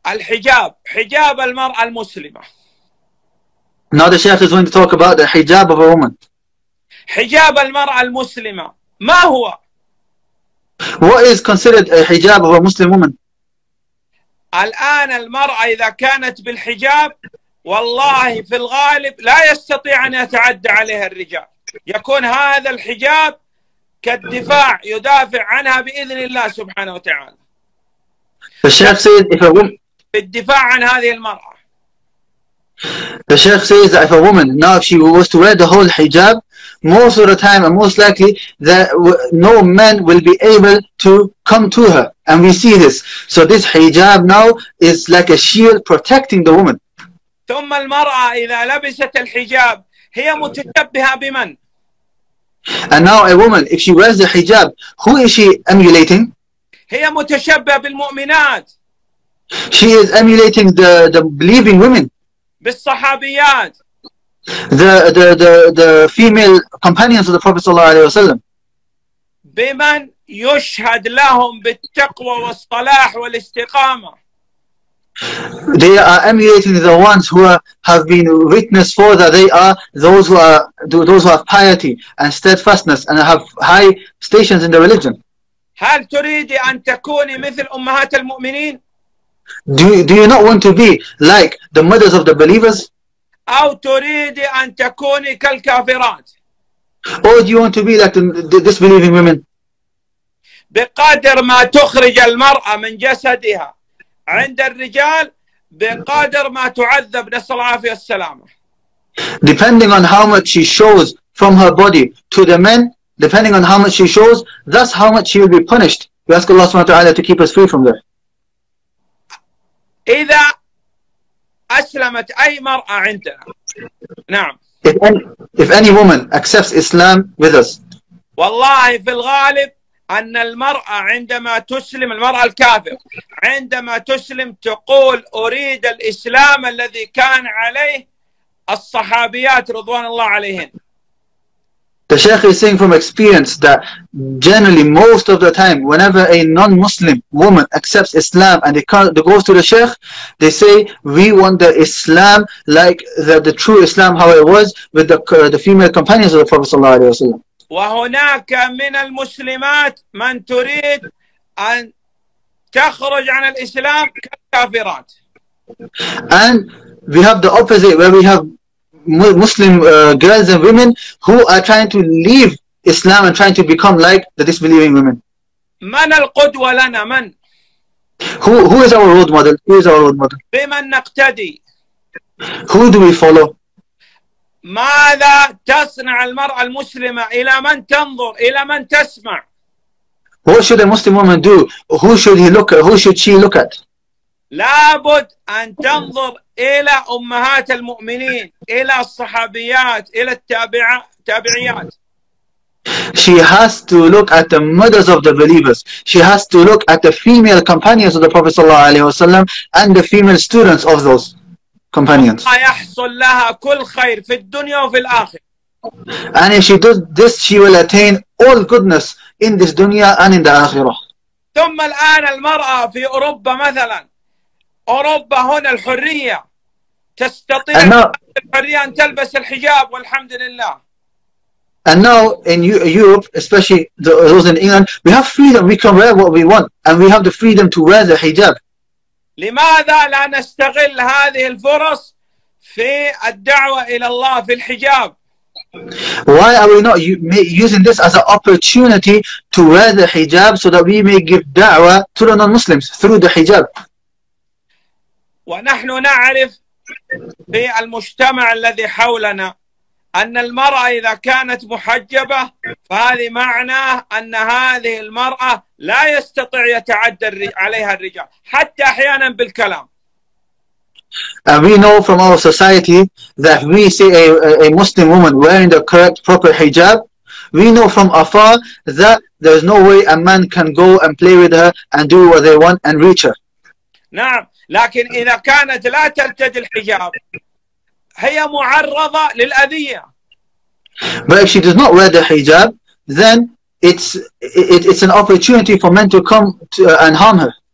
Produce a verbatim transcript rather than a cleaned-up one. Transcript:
الحجاب حجاب المرأة المسلمة. Now the Shaykh is going to talk about the hijab of a woman. حجاب المرأة المسلمة ما هو؟ What is considered a hijab of a Muslim woman? الآن المرأة إذا كانت بالحجاب والله في الغالب لا يستطيع أن يتعدى عليها الرجال. يكون هذا الحجاب كالدفاع يدافع عنها بإذن الله سبحانه وتعالى. The Shaykh says if a woman الدفاع عن هذه المرأة. The Shaykh says that if a woman, now if she was to wear the whole hijab, most of the time and most likely that no man will be able to come to her. And we see this. So this hijab now is like a shield protecting the woman. ثم المرأة إذا لبست الحجاب هي متشبهة بمن؟ And now a woman, if she wears the hijab, who is she emulating? هي متشبهة بالمؤمنات. She is emulating the, the believing women. بالصحابيات. The, the, the, the female companions of the Prophet ﷺ. بمن يشهد لهم بالتقوى والصلاح والاستقامة. They are emulating the ones who are, have been witnessed for that they are those who are those who have piety and steadfastness and have high stations in the religion. هل تريد أن تكوني مثل أمهات المؤمنين؟ Do, do you not want to be like the mothers of the believers? أو تريد أن تكوني كالكافرات؟ Or do you want to be like the, the disbelieving women? بقدر ما تخرج المرأة من جسدها عند الرجال بقدر ما تعذب، نسأل الله العافية والسلامة. Depending on how much she shows from her body to the men, depending on how much she shows, that's how much she will be punished. We ask Allah subhanahu wa ta'ala to keep us free from that. إذا أسلمت أي مرأة عندنا. نعم. If any, if any woman accepts Islam with us. والله في الغالب أن المرأة عندما تسلم، المرأة الكافر عندما تسلم تقول أريد الإسلام الذي كان عليه الصحابيات رضوان الله عليهن. The Shaykh is saying from experience that generally most of the time whenever a non-Muslim woman accepts Islam and they, come, they goes to the Shaykh, they say we want the Islam like the, the true Islam how it was with the, uh, the female companions of the Prophet sallallahu alaihi wasallam. وهناك من المسلمات من تريد أن تخرج عن الإسلام كالكافرات. And we have the opposite where we have Muslim uh, girls and women who are trying to leave Islam and trying to become like the disbelieving women. من القدوة لنا من؟ Who, who is our role model? Who is our role model? بمن نقتدي؟ Who do we follow? ماذا تصنع المرأة المسلمة؟ إلى من تنظر؟ إلى من تسمع؟ What should a Muslim woman do? Who should he look at? Who should she look at? لابد أن تنظر إلى أمهات المؤمنين، إلى الصحابيات، إلى التابعيات. She has to look at the mothers of the believers. She has to look at the female companions of the Prophet ﷺ and the female students of those companions. يحصل لها كل خير في الدنيا وفي الآخرة. And if she does this, she will attain all goodness in this dunya and in the akhirah. ثم الآن المرأة في أوروبا مثلا، أوروبا هنا الحرية، تستطيع الحرية أن تلبس الحجاب والحمد لله. And now in Europe, especially those in England, we have freedom. We can wear what we want, and we have the freedom to wear the hijab. لماذا لا نستغل هذه الفرص في الدعوة إلى الله في الحجاب؟ Why are we not using this as an opportunity to wear the hijab so that we may give da'wah to the non-Muslims through the hijab? ونحن نعرف في المجتمع الذي حولنا أن المرأة إذا كانت محجبة فهذه معناه أن هذه المرأة لا يستطيع يتعدى عليها الرجال حتى أحيانا بالكلام. And we know from our society that if we see a, a Muslim woman wearing the correct proper hijab, we know from afar that there's no way a man can go and play with her and do what they want and reach her. نعم، لكن إذا كانت لا ترتدي الحجاب هي معرضة للأذية. But if she does not wear the hijab, then it's it, it's an opportunity for men to come to, uh, and harm her.